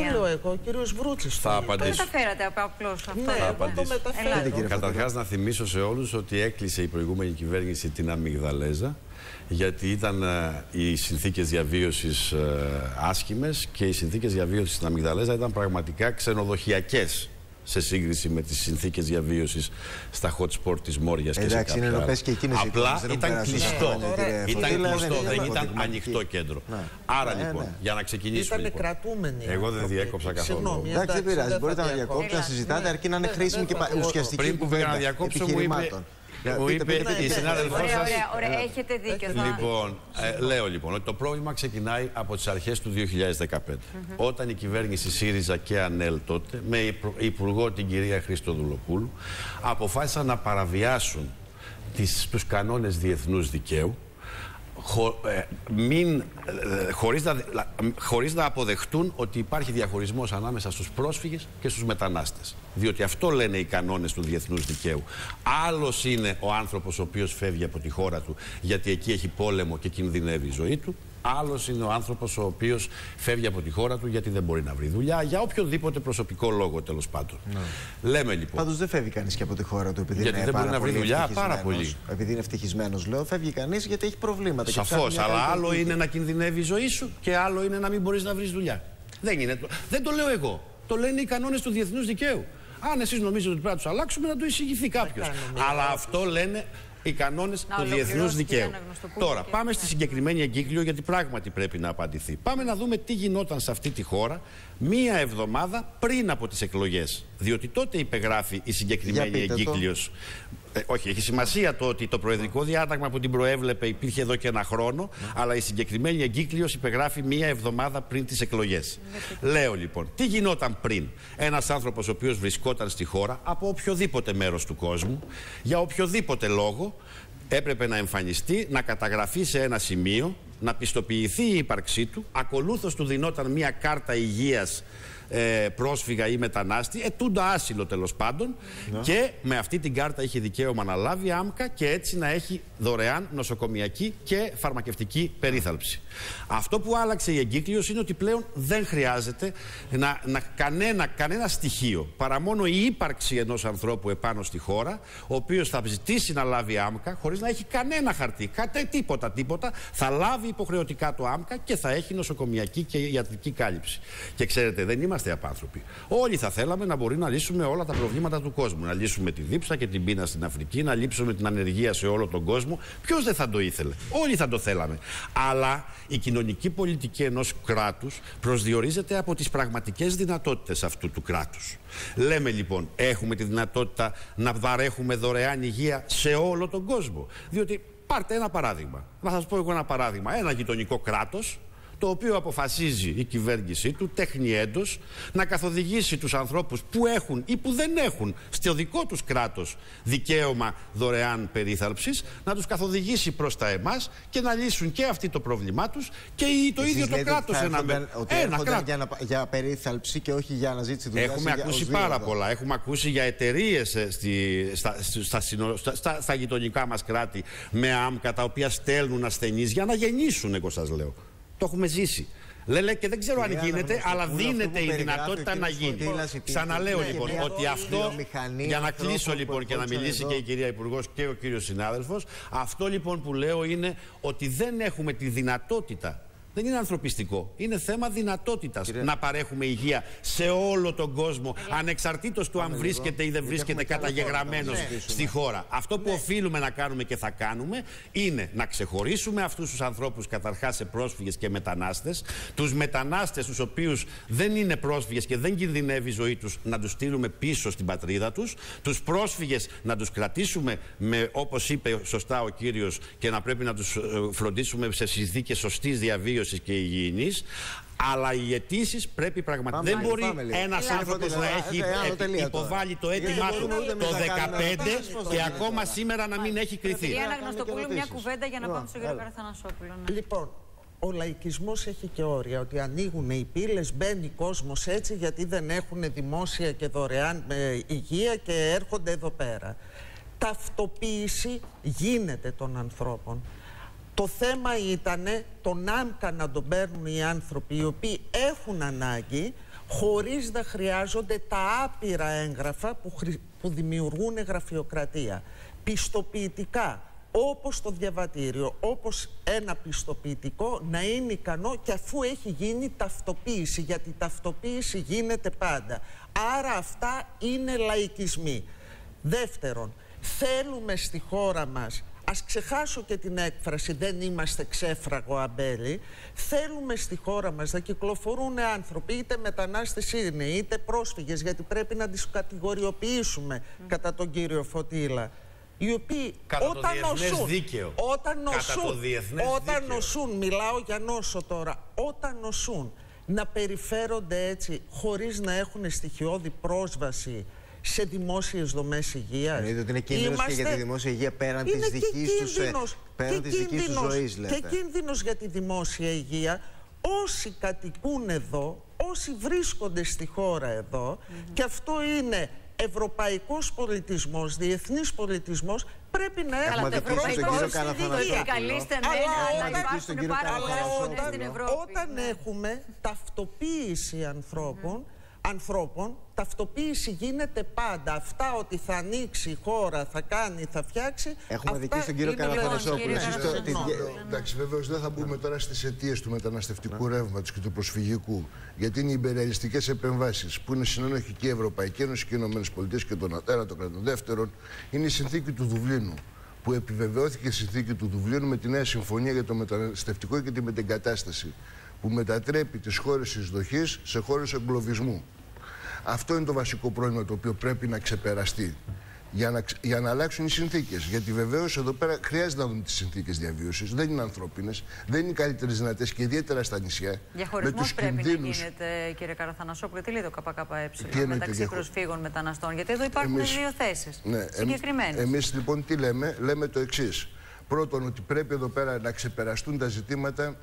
το λέω εγώ, ο κύριος Βρούτσης. Θα απαντήσω. Το μεταφέρατε απλώς αυτό. Ναι, εγώ το μεταφέρω. Καταρχάς να θυμίσω σε όλους ότι έκλεισε η προηγούμενη κυβέρνηση την Αμυγδαλέζα, γιατί ήταν οι συνθήκες διαβίωσης άσχημες και οι συνθήκες διαβίωσης στην Αμυγδαλέζα ήταν πραγματικά ξενοδοχειακές σε σύγκριση με τις συνθήκες διαβίωσης στα hot spot της Μόριας και σε κάποια άλλα. Απλά ήταν κλειστό. Ήταν κλειστό, δεν ήταν ανοιχτό κέντρο. Άρα λοιπόν, για να ξεκινήσουμε. Ήταν κρατούμενοι. Εγώ δεν διέκοψα καθόλου. Εντάξει, δεν πειράζει. Μπορείτε να διακόψετε, να συζητάτε, αρκεί να είναι χρήσιμη και ουσιαστική. Πριν που πήγα να διακόψω, μου είπε η συνάδελφός σας. Ωραία, έχετε δίκιο. Λοιπόν, λέω λοιπόν ότι το πρόβλημα ξεκινάει από τις αρχές του 2015. Όταν η κυβέρνηση ΣΥΡΙΖΑ και ΑΝΕΛ τότε, με υπουργό την κυρία Χριστοδουλοπούλου, αποφάσισαν να παραβιάσουν τους κανόνες διεθνούς δικαίου, χωρίς να αποδεχτούν ότι υπάρχει διαχωρισμός ανάμεσα στους πρόσφυγες και στους μετανάστες. Διότι αυτό λένε οι κανόνες του διεθνούς δικαίου. Άλλος είναι ο άνθρωπος ο οποίος φεύγει από τη χώρα του γιατί εκεί έχει πόλεμο και κινδυνεύει η ζωή του. Άλλος είναι ο άνθρωπος ο οποίος φεύγει από τη χώρα του γιατί δεν μπορεί να βρει δουλειά, για οποιοδήποτε προσωπικό λόγο τέλος πάντων. Λέμε λοιπόν. Πάντως δεν φεύγει κανείς και από τη χώρα του επειδή γιατί είναι δεν μπορεί να βρει δουλειά, πάρα πολύ. Επειδή είναι ευτυχισμένος, λέω, φεύγει κανείς γιατί έχει προβλήματα. Σαφώς, αλλά άλλο είναι να κινδυνεύει η ζωή σου και άλλο είναι να μην μπορείς να βρεις δουλειά. Δεν το λέω εγώ. Το λένε οι κανόνες του διεθνούς δικαίου. Αν εσείς νομίζετε ότι πρέπει να τους αλλάξουμε, να το εισηγηθεί κάποιος. Αλλά αυτό λένε οι κανόνες του διεθνούς δικαίου. Τώρα, πάμε στη συγκεκριμένη εγκύκλιο, γιατί πράγματι πρέπει να απαντηθεί. Πάμε να δούμε τι γινόταν σε αυτή τη χώρα μία εβδομάδα πριν από τις εκλογές. Διότι τότε υπεγράφει η συγκεκριμένη εγκύκλιος. Όχι, έχει σημασία το ότι το προεδρικό διάταγμα που την προέβλεπε υπήρχε εδώ και ένα χρόνο, αλλά η συγκεκριμένη εγκύκλιος υπεγράφει μία εβδομάδα πριν τις εκλογές. Λέω λοιπόν, τι γινόταν πριν? Ένας άνθρωπος ο οποίος βρισκόταν στη χώρα από οποιοδήποτε μέρος του κόσμου, για οποιοδήποτε λόγο, έπρεπε να εμφανιστεί, να καταγραφεί σε ένα σημείο, να πιστοποιηθεί η ύπαρξή του, ακολούθως του δινόταν μία κάρτα υγείας πρόσφυγα ή μετανάστη, ετούντα άσυλο τέλος πάντων, και με αυτή την κάρτα είχε δικαίωμα να λάβει άμκα και έτσι να έχει δωρεάν νοσοκομιακή και φαρμακευτική περίθαλψη. Αυτό που άλλαξε η εγκύκλιος είναι ότι πλέον δεν χρειάζεται κανένα στοιχείο, παρά μόνο η ύπαρξη ενός ανθρώπου επάνω στη χώρα, ο οποίος θα ζητήσει να λάβει άμκα χωρίς να έχει κανένα χαρτί, τίποτα, θα λάβει υποχρεωτικά το άμκα και θα έχει νοσοκομιακή και ιατρική κάλυψη. Και ξέρετε, δεν είμαστε απάνθρωποι. Όλοι θα θέλαμε να μπορεί να λύσουμε όλα τα προβλήματα του κόσμου. Να λύσουμε τη δίψα και την πείνα στην Αφρική, να λύσουμε την ανεργία σε όλο τον κόσμο. Ποιος δεν θα το ήθελε? Όλοι θα το θέλαμε. Αλλά η κοινωνική πολιτική ενός κράτους προσδιορίζεται από τις πραγματικές δυνατότητες αυτού του κράτους. Λέμε λοιπόν, έχουμε τη δυνατότητα να παρέχουμε δωρεάν υγεία σε όλο τον κόσμο? Διότι πάρτε ένα παράδειγμα. Να σας πω εγώ ένα παράδειγμα. Ένα γειτονικό κράτος, το οποίο αποφασίζει η κυβέρνησή του τέχνιέντος να καθοδηγήσει τους ανθρώπους που έχουν ή που δεν έχουν στο δικό τους κράτος δικαίωμα δωρεάν περίθαλψης, να τους καθοδηγήσει προς τα εμάς και να λύσουν και αυτοί το πρόβλημά τους και το ίδιο το κράτος. Για περίθαλψη και όχι για αναζήτηση δουλειάς. Έχουμε ακούσει πάρα πολλά. Έχουμε ακούσει για εταιρείες στα γειτονικά μας κράτη με άμκα, τα οποία στέλνουν ασθενείς για να γεννήσουν, εγώ σας λέω. Το έχουμε ζήσει. Λέει και δεν ξέρω αν γίνεται, αλλά δίνεται η δυνατότητα να γίνει. Ξαναλέω λοιπόν ότι αυτό, για να κλείσω λοιπόν και να μιλήσει και η κυρία Υπουργός και ο κύριος συνάδελφος, αυτό λοιπόν που λέω είναι ότι δεν έχουμε τη δυνατότητα. Δεν είναι ανθρωπιστικό. Είναι θέμα δυνατότητας να παρέχουμε υγεία σε όλο τον κόσμο, ανεξαρτήτως του αν βρίσκεται ή δεν βρίσκεται καταγεγραμμένος στη χώρα. Αυτό που οφείλουμε να κάνουμε και θα κάνουμε είναι να ξεχωρίσουμε αυτούς τους ανθρώπους καταρχάς σε πρόσφυγες και μετανάστες. Τους μετανάστες, τους οποίους δεν είναι πρόσφυγες και δεν κινδυνεύει η ζωή τους, να τους στείλουμε πίσω στην πατρίδα τους. Τους πρόσφυγες να τους κρατήσουμε όπως είπε σωστά ο κύριος, και να πρέπει να τους φροντίσουμε σε συνθήκες σωστής διαβίωσης και υγιεινής, αλλά οι αιτήσεις πρέπει πραγματικά. Δεν μπορεί ένας άνθρωπος να έχει υποβάλει το αίτημά του το 2015 και ακόμα σήμερα να μην έχει κριθεί. Κυρία Αναγνωστοπούλου, μια κουβέντα για να πάμε στον κύριο Καραθανασόπουλο. Λοιπόν, ο λαϊκισμός έχει και όρια, ότι ανοίγουν οι πύλες, μπαίνει κόσμος έτσι γιατί δεν έχουν δημόσια και δωρεάν υγεία και έρχονται εδώ πέρα. Ταυτοποίηση γίνεται των ανθρώπων. Το θέμα ήταν τον άμκα να τον παίρνουν οι άνθρωποι οι οποίοι έχουν ανάγκη, χωρίς να χρειάζονται τα άπειρα έγγραφα που δημιουργούν γραφειοκρατία. Πιστοποιητικά, όπως το διαβατήριο, όπως ένα πιστοποιητικό να είναι ικανό και αφού έχει γίνει ταυτοποίηση, γιατί η ταυτοποίηση γίνεται πάντα. Άρα αυτά είναι λαϊκισμοί. Δεύτερον, θέλουμε στη χώρα μας, ας ξεχάσω και την έκφραση «δεν είμαστε ξέφραγο αμπέλι», θέλουμε στη χώρα μας να κυκλοφορούν άνθρωποι, είτε μετανάστες είναι, είτε πρόσφυγες, γιατί πρέπει να τις κατηγοριοποιήσουμε κατά τον κύριο Φωτήλα, οι οποίοι όταν νοσούν, μιλάω για νόσο τώρα, όταν νοσούν, να περιφέρονται έτσι χωρίς να έχουν στοιχειώδη πρόσβαση σε δημόσιες δομές υγείας. Εννοείται ότι είναι κίνδυνος και για τη δημόσια υγεία πέραν της δικής τους ζωής, λέτε. Και κίνδυνος για τη δημόσια υγεία. Όσοι κατοικούν εδώ, όσοι βρίσκονται στη χώρα εδώ, και αυτό είναι ευρωπαϊκός πολιτισμός, διεθνής πολιτισμός, πρέπει να έχουμε όταν έχουμε ταυτοποίηση ανθρώπων, ταυτοποίηση γίνεται πάντα. Αυτά ότι θα ανοίξει η χώρα, θα κάνει, θα φτιάξει. Έχουμε δική στον κύριο Καραθανασόπουλο. Εντάξει, βεβαίως δεν θα μπούμε τώρα στις αιτίες του μεταναστευτικού ρεύματος και του προσφυγικού. Γιατί είναι οι υπερρεαλιστικές επεμβάσεις που είναι συνενοχική Ευρωπαϊκή Ένωση και οι ΗΠΑ και τον ΑΤΕΡΑ, το κρατών. Δεύτερον, είναι η συνθήκη του Δουβλίνου, που επιβεβαιώθηκε η συνθήκη του Δουβλίνου με τη νέα συμφωνία για το μεταναστευτικό και τη μετεγκατάσταση, που μετατρέπει τις χώρες εισδοχής σε χώρες εγκλωβισμού. Αυτό είναι το βασικό πρόβλημα το οποίο πρέπει να ξεπεραστεί για να αλλάξουν οι συνθήκες. Γιατί βεβαίως εδώ πέρα χρειάζεται να δούμε τις συνθήκες διαβίωσης. Δεν είναι ανθρώπινες, δεν είναι οι καλύτερες δυνατές και ιδιαίτερα στα νησιά. Διαχωρισμός πρέπει να γίνεται, κύριε Καραθανασόπουλε. Τι λέει το ΚΚΕ μεταξύ προσφύγων μεταναστών? Γιατί εδώ υπάρχουν δύο θέσεις συγκεκριμένες. Εμείς λοιπόν τι λέμε? Λέμε το εξής. Πρώτον, ότι πρέπει εδώ πέρα να ξεπεραστούν τα ζητήματα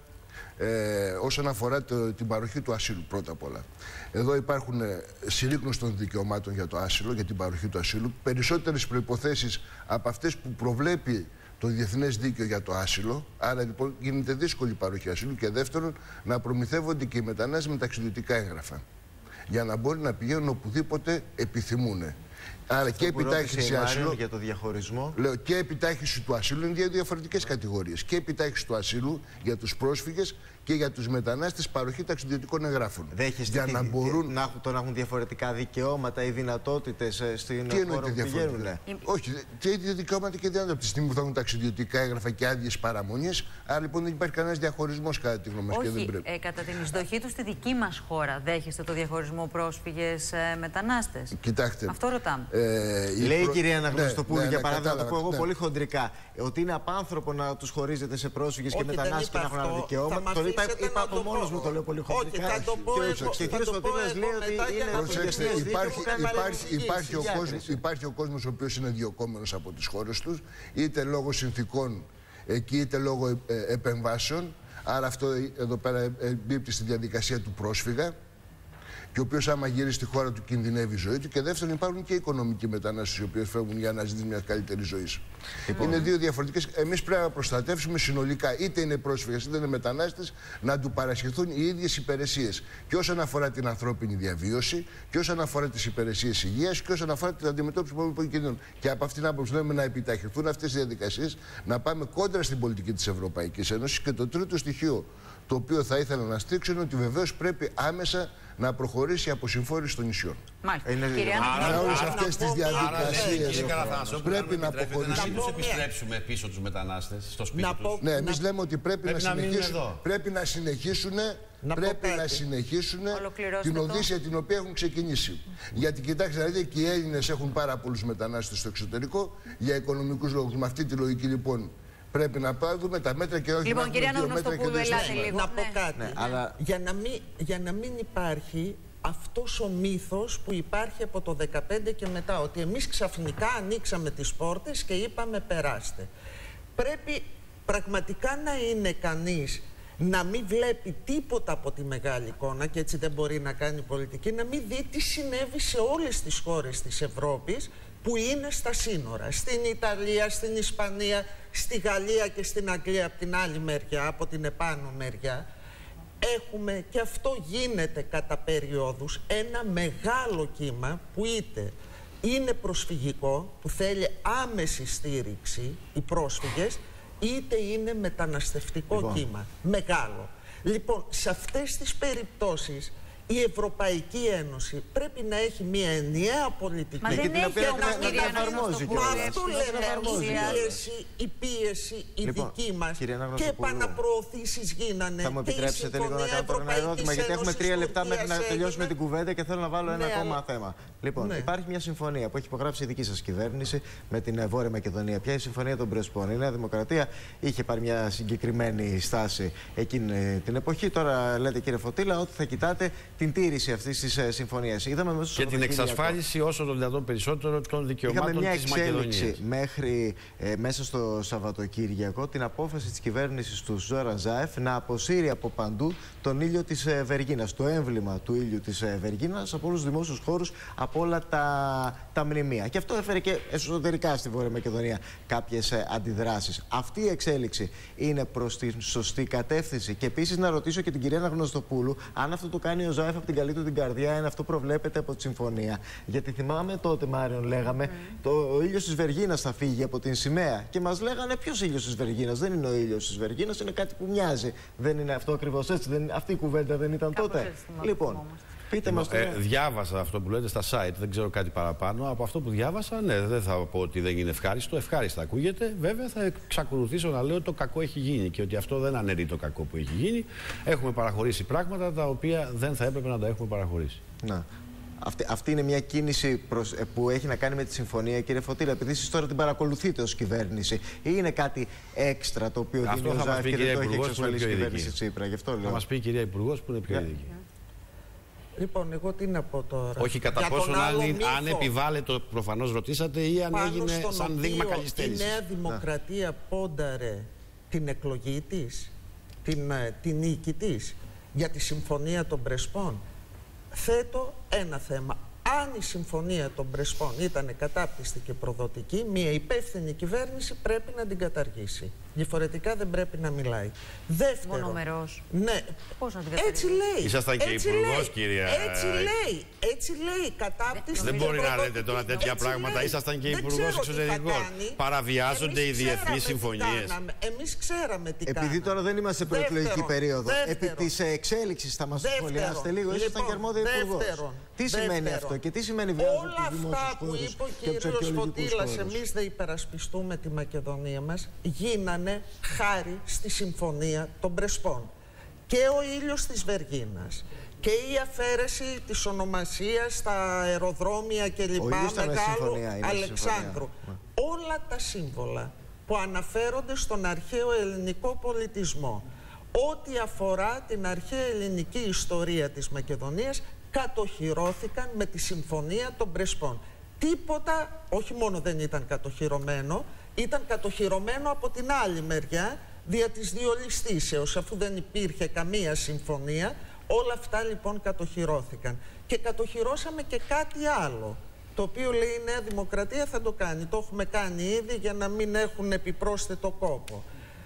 όσον αφορά την παροχή του ασύλου, πρώτα απ' όλα. Εδώ υπάρχουν συρρίκνωση των δικαιωμάτων για το άσυλο, για την παροχή του ασύλου, περισσότερες προϋποθέσεις από αυτές που προβλέπει το διεθνές δίκαιο για το άσυλο. Άρα λοιπόν γίνεται δύσκολη παροχή ασύλου. Και δεύτερον, να προμηθεύονται και οι μετανάστες με ταξιδιωτικά έγγραφα, για να μπορεί να πηγαίνουν οπουδήποτε επιθυμούν. Άρα και επιτάχυνση ασύλου. Για το διαχωρισμό. Λέω και επιτάχυνση του ασύλου είναι δύο διαφορετικές κατηγορίες. Και επιτάχυνση του ασύλου για τους πρόσφυγες και για τους μετανάστες παροχή ταξιδιωτικών εγγράφων. Δέχεστε να μπορούν να έχουν διαφορετικά δικαιώματα ή δυνατότητες στην χώρα που πηγαίνουν? Όχι, και ίδια δικαιώματα και δυνατότητες. Από τη στιγμή που θα έχουν ταξιδιωτικά έγγραφα και άδειες παραμονής, άρα λοιπόν δεν υπάρχει κανένας διαχωρισμός κατά τη γνώμη μας. Όχι, κατά την εισδοχή του στη δική μας χώρα, δέχεστε το διαχωρισμό πρόσφυγες-μετανάστες? Κοιτάξτε. Αυτό ρωτάμε. Λέει η κυρία Αναγνωστοπούλου, για παράδειγμα, το πω εγώ πολύ χοντρικά, ότι είναι απάνθρωπο να τους χωρίζετε σε πρόσφυγες και μετανάστες και να έχουν άλλα δικαιώματα. Το είπα από μόνος μου, το λέω πολύ χοντρικά. Και ο κύριος Φωτήλας λέει ότι είναι το διεθνές δίκαιο. Υπάρχει ο κόσμος ο οποίος είναι διωκόμενος από τις χώρες τους, είτε λόγω συνθηκών εκεί, είτε λόγω επεμβάσεων. Άρα αυτό εδώ πέρα εμπίπτει στη διαδικασία του πρόσφυγα, και ο οποίος άμα γυρίσει στη χώρα του κινδυνεύει η ζωή του. Και δεύτερον, υπάρχουν και οικονομικοί μετανάστες οι οποίοι φεύγουν για να ζητήσουν μια καλύτερη ζωή. Είναι δύο διαφορετικές. Εμείς πρέπει να προστατεύσουμε συνολικά, είτε είναι πρόσφυγες είτε είναι μετανάστες, να του παρασχεθούν οι ίδιες υπηρεσίες. Και όσον αφορά την ανθρώπινη διαβίωση, και όσον αφορά τις υπηρεσίες υγείας, και όσον αφορά την αντιμετώπιση των κινδύνων. Και από αυτήν την άποψη λέμε να επιταχυνθούν αυτές οι διαδικασίες, να πάμε κόντρα στην πολιτική της Ευρωπαϊκής Ένωσης. Και το τρίτο στοιχείο, το οποίο θα ήθελα να στήξω, είναι ότι βεβαίως πρέπει άμεσα να προχωρήσει η αποσυμφόρηση των νησιών. Μάλιστα. Άρα όλες αυτές τις διαδικασίες πρέπει να προχωρήσει. Να τους επιστρέψουμε πίσω τους μετανάστες στο σπίτι τους. Ναι, εμείς λέμε ότι πρέπει να συνεχίσουν την οδύσσια την οποία έχουν ξεκινήσει. Γιατί κοιτάξτε, δηλαδή και οι Έλληνες έχουν πάρα πολλούς μετανάστες στο εξωτερικό για οικονομικούς λόγους. Με αυτή τη λογική λοιπόν πρέπει να πάρουμε τα μέτρα και όχι λοιπόν, κυρία Αναγνωστοπούλου, ελάτε λίγο. Να πω κάτι. Αλλά για να μην υπάρχει αυτός ο μύθος που υπάρχει από το 2015 και μετά, ότι εμείς ξαφνικά ανοίξαμε τις πόρτες και είπαμε περάστε. Πρέπει πραγματικά να είναι κανείς να μην βλέπει τίποτα από τη μεγάλη εικόνα, και έτσι δεν μπορεί να κάνει πολιτική, να μην δει τι συνέβη σε όλες τις χώρες της Ευρώπης που είναι στα σύνορα. Στην Ιταλία, στην Ισπανία, στη Γαλλία και στην Αγγλία από την άλλη μεριά, από την επάνω μεριά. έχουμε, και αυτό γίνεται κατά περιόδους, ένα μεγάλο κύμα που είτε είναι προσφυγικό, που θέλει άμεση στήριξη οι πρόσφυγες, είτε είναι μεταναστευτικό κύμα. Μεγάλο. Λοιπόν, σε αυτές τις περιπτώσεις η Ευρωπαϊκή Ένωση πρέπει να έχει μια ενιαία πολιτική. Μα δεν έχει όμως, κυρία Αναγνωστοπούλου. Μα αυτό λέμε, η πίεση η δική μας και επαναπροωθήσεις γίνανε. Θα μου επιτρέψετε λίγο να κάνω τώρα ένα ερώτημα, γιατί έχουμε 3 λεπτά μέχρι να τελειώσουμε την κουβέντα και θέλω να βάλω ένα ακόμα θέμα. Λοιπόν, υπάρχει μια συμφωνία που έχει υπογράψει η δική σας κυβέρνηση με την Βόρεια Μακεδονία. Ποια είναι η συμφωνία των Πρεσπών? Η Νέα Δημοκρατία είχε πάρει μια συγκεκριμένη στάση εκείνη την εποχή. Τώρα λέτε, κύριε Φωτήλα, ότι θα κοιτάτε την τήρηση αυτής της συμφωνίας. Και την εξασφάλιση όσο το δυνατόν περισσότερο των δικαιωμάτων της Μακεδονίας. Είχαμε μια εξέλιξη μέχρι μέσα στο Σαββατοκύριακο την απόφαση της κυβέρνησης του Ζόραν Ζάεφ να αποσύρει από παντού τον ήλιο της Βεργίνας, το έμβλημα του ήλιου της Βεργίνας από όλους τους δημόσιους χώρους, από όλα τα μνημεία. Και αυτό έφερε και εσωτερικά στη Βόρεια Μακεδονία κάποιες αντιδράσεις. Αυτή η εξέλιξη είναι προς τη σωστή κατεύθυνση? Και επίσης να ρωτήσω και την κυρία Αναγνωστοπούλου, αν αυτό το κάνει ο Ζάεφ από την καλή του την καρδιά, είναι αυτό προβλέπεται από τη συμφωνία? Γιατί θυμάμαι τότε, Μάριον, λέγαμε ο ήλιος της Βεργίνας θα φύγει από την σημαία. Και μας λέγανε, ποιος ήλιος της Βεργίνας? Δεν είναι ο ήλιος της Βεργίνας, είναι κάτι που μοιάζει. Δεν είναι αυτό ακριβώς έτσι? Αυτή η κουβέντα δεν ήταν τότε? Λοιπόν, πείτε μας τώρα. Διάβασα αυτό που λέτε στα site, δεν ξέρω κάτι παραπάνω. Από αυτό που διάβασα, ναι, δεν θα πω ότι δεν είναι ευχάριστο. Ευχάριστα ακούγεται. Βέβαια, θα εξακολουθήσω να λέω ότι το κακό έχει γίνει και ότι αυτό δεν αναιρεί το κακό που έχει γίνει. Έχουμε παραχωρήσει πράγματα τα οποία δεν θα έπρεπε να τα έχουμε παραχωρήσει. Να. Αυτή είναι μια κίνηση που έχει να κάνει με τη συμφωνία, κύριε Φωτήλα, επειδή εσείς τώρα την παρακολουθείτε ως κυβέρνηση, ή είναι κάτι έξτρα το οποίο δίνει ο Ζάεφ και δεν το έχει εξασφαλίσει η κυβέρνηση Τσίπρα? Γι' αυτό λέω. Θα μας πει η κυρία Υπουργός που είναι πιο ειδική. Λοιπόν, εγώ τι να πω τώρα. Όχι κατά πόσο αν επιβάλλεται, προφανώς ρωτήσατε, ή αν έγινε σαν δείγμα καλυστέρησης. Η Νέα Δημοκρατία πόνταρε την εκλογή της, την νίκη της για τη Συμφωνία των Πρεσπών. Θέτω ένα θέμα. Αν η Συμφωνία των Πρεσπών ήταν κατάπτυστη και προδοτική, μια υπεύθυνη κυβέρνηση πρέπει να την καταργήσει. Διαφορετικά δεν πρέπει να μιλάει. Δεύτερον. Μονομερός. Ναι. Πώς να την καταργήσει? Έτσι λέει. Ήσασταν και υπουργός, κυρία. Έτσι λέει. Κατάπτυστη. Δεν μπορεί να λέτε τώρα τέτοια πράγματα. Ήσασταν και υπουργός εξωτερικών. Παραβιάζονται οι διεθνείς συμφωνίες. Εμείς ξέραμε τι κάναμε. Επειδή τώρα δεν είμαστε σε προεκλογική περίοδο, επί της εξέλιξης θα μας σχολιάσετε λίγο. Ήσασταν και αρμόδια υπουργός. Τι σημαίνει αυτό και τι σημαίνει βιάζοντα τους δημόσιους χώρους? Όλα αυτά που είπε ο κύριος Φωτήλας, εμείς δεν υπερασπιστούμε τη Μακεδονία μας, γίνανε χάρη στη Συμφωνία των Πρεσπών. Και ο ήλιος της Βεργίνας και η αφαίρεση της ονομασίας στα αεροδρόμια κλπ. Μεγάλου Αλεξάνδρου. Όλα τα σύμβολα που αναφέρονται στον αρχαίο ελληνικό πολιτισμό, ό,τι αφορά την αρχαία ελληνική ιστορία της Μακεδονίας, κατοχυρώθηκαν με τη Συμφωνία των Πρεσπών. Τίποτα, όχι μόνο δεν ήταν κατοχυρωμένο, ήταν κατοχυρωμένο από την άλλη μεριά δια της διολιστήσεως, αφού δεν υπήρχε καμία συμφωνία. Όλα αυτά λοιπόν κατοχυρώθηκαν. Και κατοχυρώσαμε και κάτι άλλο, το οποίο λέει η Νέα Δημοκρατία θα το κάνει. Το έχουμε κάνει ήδη για να μην έχουν επιπρόσθετο κόπο.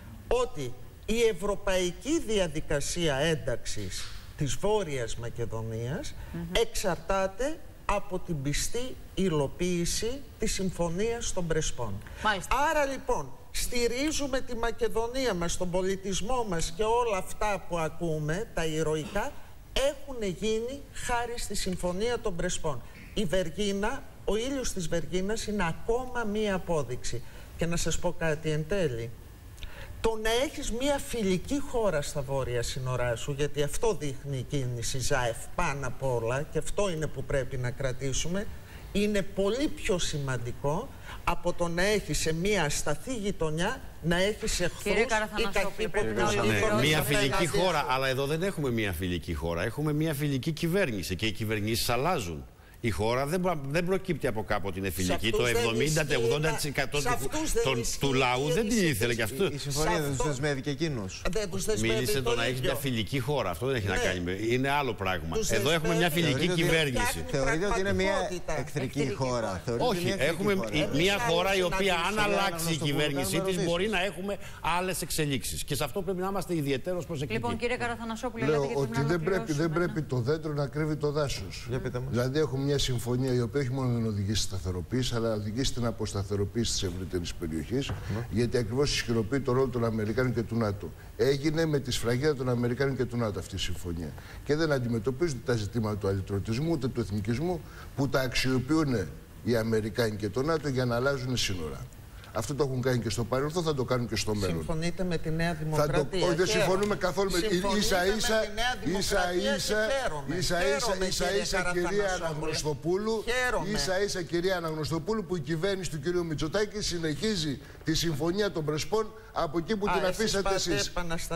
Ότι η ευρωπαϊκή διαδικασία ένταξης της Βόρειας Μακεδονίας εξαρτάται από την πιστή υλοποίηση της Συμφωνίας των Πρεσπών. Μάλιστα. Άρα λοιπόν στηρίζουμε τη Μακεδονία μας, τον πολιτισμό μας και όλα αυτά που ακούμε, τα ηρωικά, έχουν γίνει χάρη στη Συμφωνία των Πρεσπών. Η Βεργίνα, ο ήλιος της Βεργίνας είναι ακόμα μία απόδειξη. Και να σας πω κάτι εν τέλει. Το να έχεις μία φιλική χώρα στα βόρεια σύνορά σου, γιατί αυτό δείχνει η κίνηση Ζάεφ πάνω απ' όλα και αυτό είναι που πρέπει να κρατήσουμε, είναι πολύ πιο σημαντικό από το να έχεις σε μία ασταθή γειτονιά να έχεις εχθρούς ή καχύποπτους. Μία φιλική χώρα, αλλά εδώ δεν έχουμε μία φιλική χώρα, έχουμε μία φιλική κυβέρνηση και οι κυβερνήσεις αλλάζουν. Η χώρα δεν προκύπτει από κάπου ότι είναι φιλική. Το 70-80% του λαού δεν την ήθελε κι αυτό. Η συμφωνία δεν τους δεσμεύει και εκείνους. Μίλησε το να έχει μια φιλική χώρα. Αυτό δεν έχει να κάνει με. Είναι άλλο πράγμα. Εδώ έχουμε μια φιλική κυβέρνηση. Θεωρείτε ότι είναι μια εχθρική χώρα? Όχι. Έχουμε μια χώρα η οποία, αν αλλάξει η κυβέρνησή τη, μπορεί να έχουμε άλλες εξελίξεις. Και σε αυτό πρέπει να είμαστε ιδιαιτέρως προσεκτικοί. Λοιπόν, κύριε Καραθανασόπουλε, λέω ότι δεν πρέπει το δέντρο να κρύβει το δάσος. Δηλαδή, έχουμε μια συμφωνία η οποία όχι μόνο δεν οδηγεί στη σταθεροποίηση, αλλά οδηγεί στην αποσταθεροποίηση της ευρύτερης περιοχής, γιατί ακριβώς ισχυροποιεί το ρόλο των Αμερικάνων και του ΝΑΤΟ. Έγινε με τη σφραγίδα των Αμερικάνων και του ΝΑΤΟ αυτή η συμφωνία. Και δεν αντιμετωπίζονται τα ζητήματα του αλλιτρωτισμού ούτε του εθνικισμού που τα αξιοποιούν οι Αμερικάνοι και το ΝΑΤΟ για να αλλάζουν σύνορα. Αυτό το έχουν κάνει και στο παρελθόν, θα το κάνουν και στο μέλλον. Συμφωνείτε με τη Νέα Δημοκρατία? Όχι, δεν συμφωνούμε καθόλου με την ίσα-ίσα κυρία Αναγνωστοπούλου, που η κυβέρνηση του κυρίου Μητσοτάκη συνεχίζει τη συμφωνία των Πρεσπών από εκεί που την αφήσατε εσείς.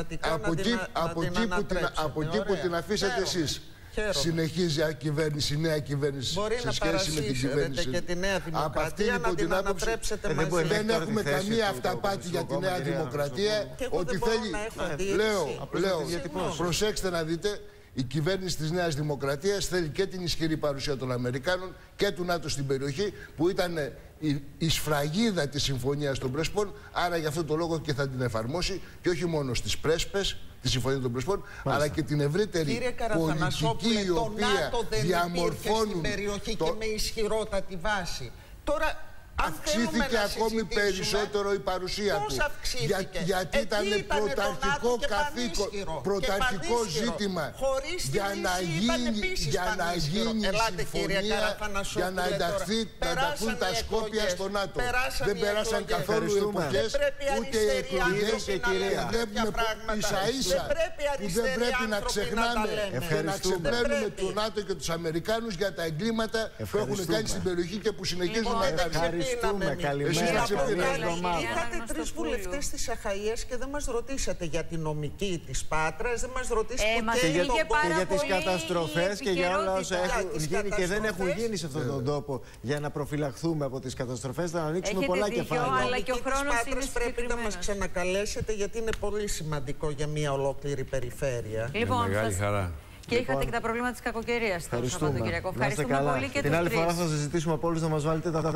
Από εκεί που την αφήσατε εσείς. Συνεχίζει η νέα κυβέρνηση σε σχέση με την κυβέρνηση. Και τη Νέα Δημοκρατία να την ανατρέψετε μαζί. Δεν έχουμε καμία αυταπάτη για τη Νέα Δημοκρατία. Ότι θέλει. Λέω, προσέξτε να δείτε. Η κυβέρνηση της Νέας Δημοκρατίας θέλει και την ισχυρή παρουσία των Αμερικάνων και του ΝΑΤΟ στην περιοχή, που ήταν η σφραγίδα της συμφωνίας των Πρεσπών. Άρα για αυτό το λόγο και θα την εφαρμόσει, και όχι μόνο στις Πρέσπες, τη συμφωνία των Πρεσπών, αλλά και την ευρύτερη πολιτική η οποία διαμορφώνουν στην περιοχή και με ισχυρότατη βάση. Τώρα, αυξήθηκε ακόμη περισσότερο η παρουσία του. Γιατί ήταν πρωταρχικό καθήκον, πρωταρχικό ζήτημα για να γίνει συμφωνία, για να ενταχθούν τα Σκόπια στο ΝΑΤΟ. Δεν πέρασαν καθόλου εποχές, ούτε εκλογές. Ίσα-ίσα που δεν πρέπει να ξεχνάμε και να ξεπλένουμε το ΝΑΤΟ και τους Αμερικάνους για τα εγκλήματα που έχουν κάνει στην περιοχή και που συνεχίζουν να κάνουν. Είχατε 3 βουλευτές της Αχαΐας και δεν μας ρωτήσατε για την νομική της Πάτρας, δεν μας ρωτήσατε και για τις καταστροφές και για όλα όσα έχουν γίνει και δεν έχουν γίνει σε αυτόν τον τόπο. Για να προφυλαχθούμε από τις καταστροφές, θα ανοίξουμε πολλά κεφάλαια. Αλλά και ο χρόνος πρέπει να μας ξανακαλέσετε, γιατί είναι πολύ σημαντικό για μια ολόκληρη περιφέρεια. Λοιπόν, μεγάλη χαρά. Και είχατε και τα προβλήματα της κακοκαιρίας το Σαββατοκύριακο. Ευχαριστούμε πολύ και τους τρεις. Την άλλη φορά θα σας ζητήσουμε από όλους να μας βάλετε τα